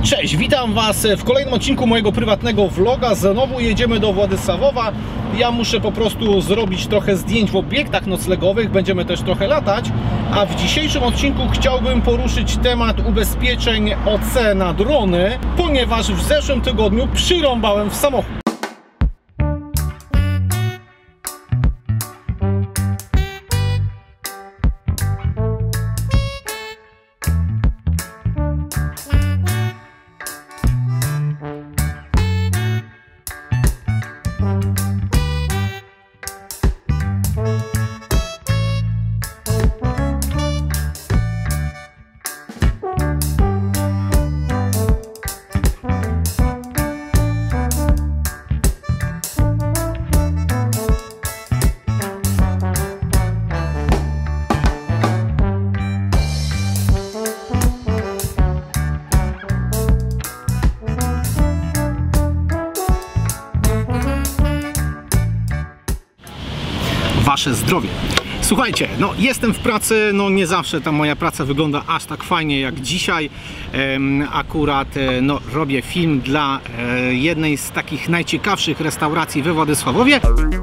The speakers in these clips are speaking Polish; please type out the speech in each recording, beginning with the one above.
Cześć, witam Was w kolejnym odcinku mojego prywatnego vloga. Znowu jedziemy do Władysławowa. Ja muszę po prostu zrobić trochę zdjęć w obiektach noclegowych, będziemy też trochę latać. A w dzisiejszym odcinku chciałbym poruszyć temat ubezpieczeń OC na drony, ponieważ w zeszłym tygodniu przyrąbałem w samochód. Wasze zdrowie. Słuchajcie, no jestem w pracy, no nie zawsze ta moja praca wygląda aż tak fajnie jak dzisiaj. Akurat no, robię film dla jednej z takich najciekawszych restauracji we Władysławowie.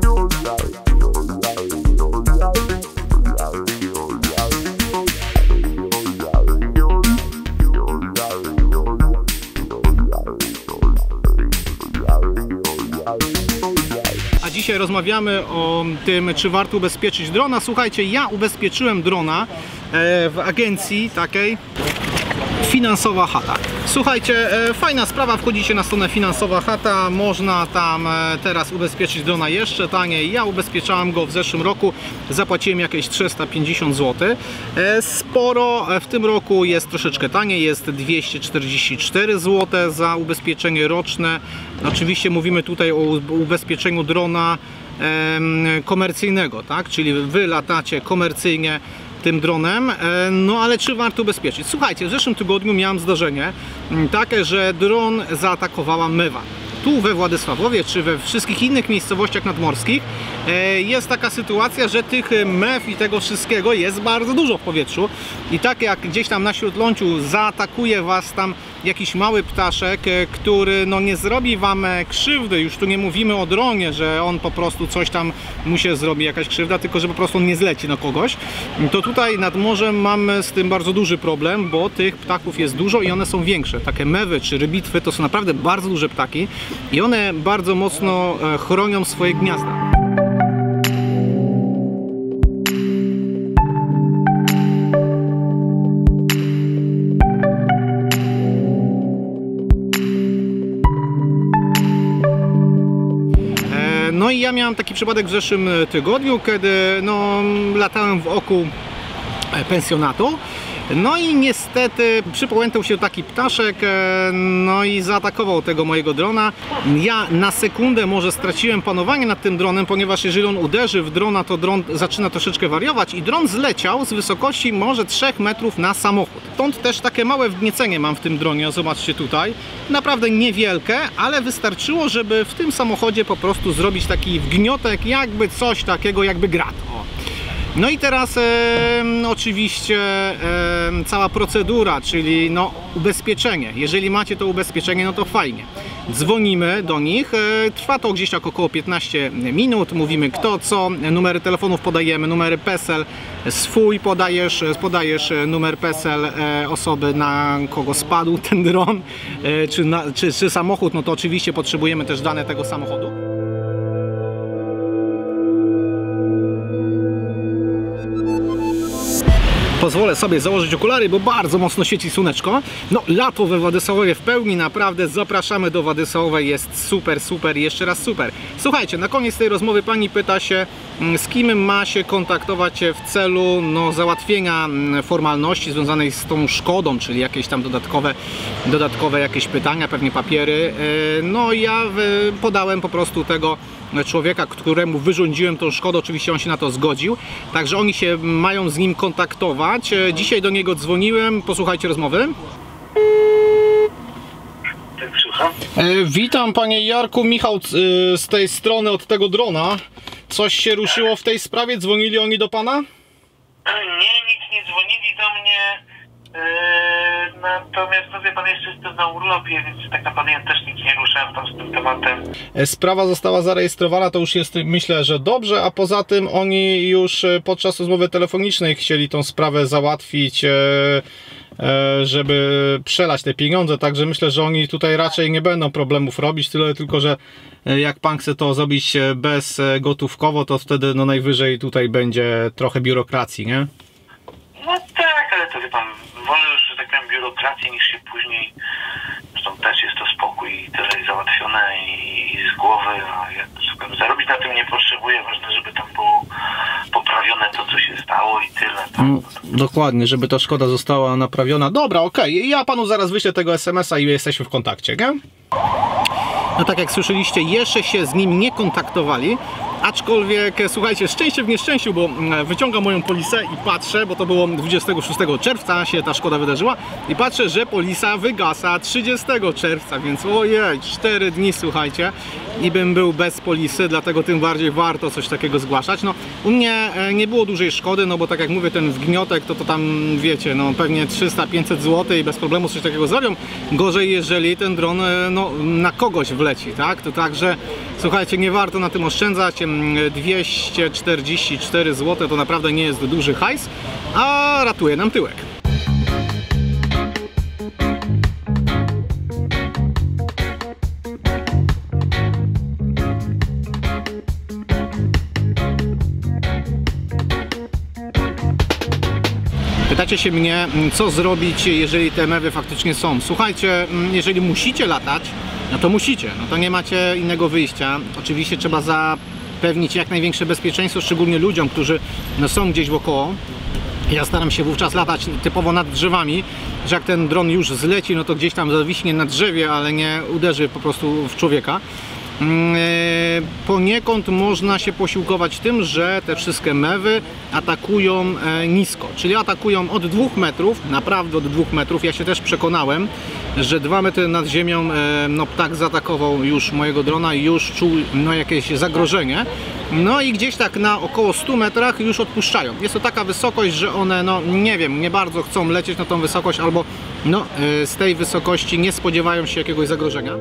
Dzisiaj rozmawiamy o tym, czy warto ubezpieczyć drona. Słuchajcie, ja ubezpieczyłem drona w agencji takiej Finansowa Chata. Słuchajcie, fajna sprawa, wchodzicie na stronę Finansowa Chata, można tam teraz ubezpieczyć drona jeszcze taniej. Ja ubezpieczałem go w zeszłym roku, zapłaciłem jakieś 350 zł. Sporo, w tym roku jest troszeczkę taniej, jest 244 zł za ubezpieczenie roczne. Oczywiście mówimy tutaj o ubezpieczeniu drona komercyjnego, tak? Czyli wy latacie komercyjnie tym dronem, no ale czy warto ubezpieczyć? Słuchajcie, w zeszłym tygodniu miałem zdarzenie takie, że dron zaatakowała mewa. Tu we Władysławowie, czy we wszystkich innych miejscowościach nadmorskich jest taka sytuacja, że tych mew i tego wszystkiego jest bardzo dużo w powietrzu i tak jak gdzieś tam na śródląciu zaatakuje was tam jakiś mały ptaszek, który no nie zrobi wam krzywdy, już tu nie mówimy o dronie, że on po prostu coś tam mu się zrobi, jakaś krzywda, tylko że po prostu on nie zleci na kogoś, to tutaj nad morzem mamy z tym bardzo duży problem, bo tych ptaków jest dużo i one są większe. Takie mewy czy rybitwy to są naprawdę bardzo duże ptaki i one bardzo mocno chronią swoje gniazda. No i ja miałem taki przypadek w zeszłym tygodniu, kiedy no, latałem w oku pensjonatu. No i niestety przypłynął się taki ptaszek, no i zaatakował tego mojego drona. Ja na sekundę może straciłem panowanie nad tym dronem, ponieważ jeżeli on uderzy w drona, to dron zaczyna troszeczkę wariować i dron zleciał z wysokości może 3 metrów na samochód. Stąd też takie małe wgniecenie mam w tym dronie, zobaczcie tutaj. Naprawdę niewielkie, ale wystarczyło, żeby w tym samochodzie po prostu zrobić taki wgniotek, jakby coś takiego, jakby grat. O. No i teraz oczywiście cała procedura, czyli no, ubezpieczenie. Jeżeli macie to ubezpieczenie, no to fajnie. Dzwonimy do nich, trwa to gdzieś tak około 15 minut, mówimy kto co, numery telefonów podajemy, numery PESEL, swój podajesz numer PESEL osoby, na kogo spadł ten dron, czy samochód, no to oczywiście potrzebujemy też dane tego samochodu. Pozwolę sobie założyć okulary, bo bardzo mocno świeci słoneczko. No, lato we Władysławowie w pełni, naprawdę zapraszamy do Władysławowa, jest super, super i jeszcze raz super. Słuchajcie, na koniec tej rozmowy pani pyta się, z kim ma się kontaktować w celu no, załatwienia formalności związanej z tą szkodą, czyli jakieś tam dodatkowe jakieś pytania, pewnie papiery. No ja podałem po prostu tego człowieka, któremu wyrządziłem tą szkodę, oczywiście on się na to zgodził, także oni się mają z nim kontaktować. Dzisiaj do niego dzwoniłem, posłuchajcie rozmowy. Tak, słucham. Witam panie Jarku, Michał z tej strony od tego drona. Coś się ruszyło w tej sprawie? Dzwonili oni do pana? Nie, nic nie dzwonili do mnie. Natomiast, no wie pan, jeszcze jestem na urlopie, więc tak naprawdę ja też nic nie ruszałem tam z tym tematem. Sprawa została zarejestrowana, to już jest, myślę, że dobrze, a poza tym oni już podczas rozmowy telefonicznej chcieli tą sprawę załatwić, żeby przelać te pieniądze, także myślę, że oni tutaj raczej nie będą problemów robić, tyle tylko, że jak pan chce to zrobić bezgotówkowo, to wtedy no najwyżej tutaj będzie trochę biurokracji, nie? No tak, ale to wie pan, wolę już, że tak powiem, biurokrację niż się później, zresztą też jest to spokój i tyle załatwione i z głowy, a jak sobie zarobić na tym nie potrzebuję, ważne, żeby tam było poprawione to, co się stało i tyle. Tak? Dokładnie, żeby ta szkoda została naprawiona. Dobra, okej, ja panu zaraz wyślę tego SMS-a i jesteśmy w kontakcie, nie? No tak jak słyszeliście, jeszcze się z nim nie kontaktowali, aczkolwiek słuchajcie, szczęście w nieszczęściu, bo wyciągam moją polisę i patrzę, bo to było 26 czerwca się ta szkoda wydarzyła i patrzę, że polisa wygasa 30 czerwca, więc ojej, 4 dni, słuchajcie, i bym był bez polisy, dlatego tym bardziej warto coś takiego zgłaszać. No u mnie nie było dużej szkody, no bo tak jak mówię, ten wgniotek to tam wiecie, no pewnie 300-500 zł i bez problemu coś takiego zrobią. Gorzej, jeżeli ten dron no, na kogoś wleci, tak? To także słuchajcie, nie warto na tym oszczędzać. 244 zł to naprawdę nie jest duży hajs, a ratuje nam tyłek. Pytacie się mnie, co zrobić, jeżeli te mewy faktycznie są. Słuchajcie, jeżeli musicie latać, no to musicie, no to nie macie innego wyjścia. Oczywiście trzeba zapewnić jak największe bezpieczeństwo, szczególnie ludziom, którzy no, są gdzieś wokoło. Ja staram się wówczas latać typowo nad drzewami, że jak ten dron już zleci, no to gdzieś tam zawiśnie na drzewie, ale nie uderzy po prostu w człowieka. Poniekąd można się posiłkować tym, że te wszystkie mewy atakują nisko, czyli atakują od 2 metrów, naprawdę od 2 metrów. Ja się też przekonałem, że 2 metry nad ziemią no, ptak zaatakował już mojego drona i już czuł no, jakieś zagrożenie. No i gdzieś tak na około 100 metrach już odpuszczają. Jest to taka wysokość, że one, no nie wiem, nie bardzo chcą lecieć na tą wysokość albo no, z tej wysokości nie spodziewają się jakiegoś zagrożenia.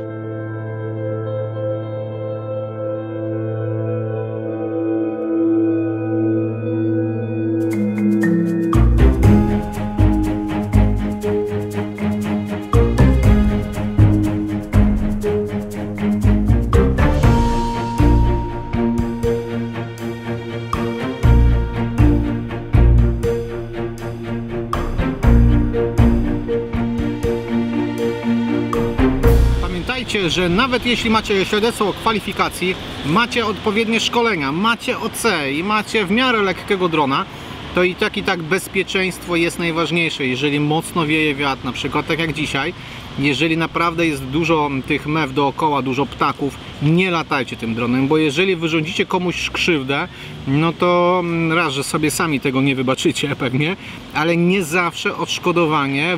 Pamiętajcie, że nawet jeśli macie świadectwo kwalifikacji, macie odpowiednie szkolenia, macie OC i macie w miarę lekkiego drona, to i tak bezpieczeństwo jest najważniejsze. Jeżeli mocno wieje wiatr, na przykład tak jak dzisiaj, jeżeli naprawdę jest dużo tych mew dookoła, dużo ptaków, nie latajcie tym dronem, bo jeżeli wyrządzicie komuś krzywdę, no to raz, że sobie sami tego nie wybaczycie pewnie, ale nie zawsze odszkodowanie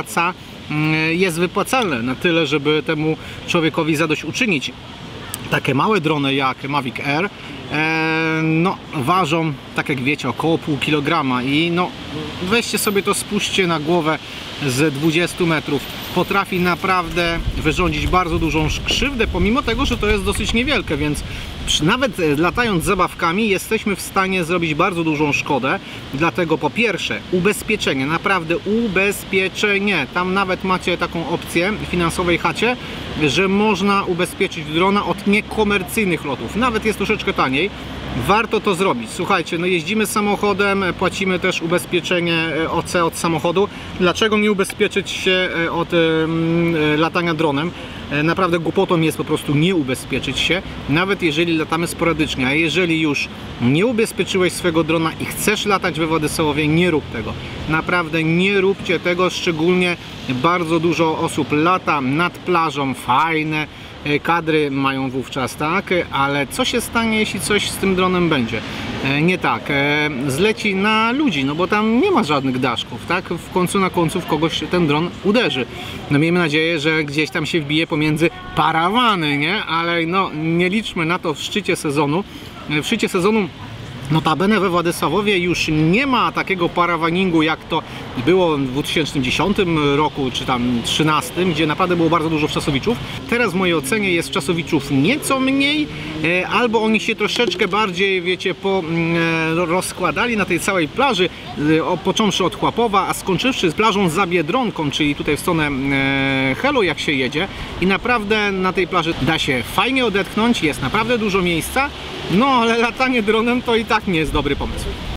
jest wypłacalne na tyle, żeby temu człowiekowi zadośćuczynić. Takie małe drony jak Mavic Air no, ważą, tak jak wiecie, około pół kilograma i no, weźcie sobie to, spuśćcie na głowę z 20 metrów. Potrafi naprawdę wyrządzić bardzo dużą krzywdę, pomimo tego, że to jest dosyć niewielkie, więc nawet latając zabawkami jesteśmy w stanie zrobić bardzo dużą szkodę. Dlatego po pierwsze ubezpieczenie, naprawdę ubezpieczenie. Tam nawet macie taką opcję w finansowej chacie, że można ubezpieczyć drona od niekomercyjnych lotów. Nawet jest troszeczkę taniej. Warto to zrobić. Słuchajcie, no jeździmy samochodem, płacimy też ubezpieczenie OC od samochodu. Dlaczego nie ubezpieczyć się od latania dronem? Naprawdę głupotą jest po prostu nie ubezpieczyć się, nawet jeżeli latamy sporadycznie. A jeżeli już nie ubezpieczyłeś swego drona i chcesz latać we Władysławowie, nie rób tego. Naprawdę nie róbcie tego, szczególnie bardzo dużo osób lata nad plażą, fajne kadry mają wówczas, tak? Ale co się stanie, jeśli coś z tym dronem będzie nie tak? Zleci na ludzi, no bo tam nie ma żadnych daszków, tak? W końcu na końców kogoś ten dron uderzy. No miejmy nadzieję, że gdzieś tam się wbije pomiędzy parawany, nie? Ale no nie liczmy na to w szczycie sezonu. W szczycie sezonu Notabene we Władysławowie już nie ma takiego parawaningu, jak to było w 2010 roku, czy tam 2013, gdzie naprawdę było bardzo dużo wczasowiczów. Teraz w mojej ocenie jest wczasowiczów nieco mniej, albo oni się troszeczkę bardziej, wiecie, rozkładali na tej całej plaży, począwszy od Chłapowa, a skończywszy z plażą za Biedronką, czyli tutaj w stronę Helu, jak się jedzie. I naprawdę na tej plaży da się fajnie odetchnąć, jest naprawdę dużo miejsca, no ale latanie dronem to i tak nie jest dobry pomysł.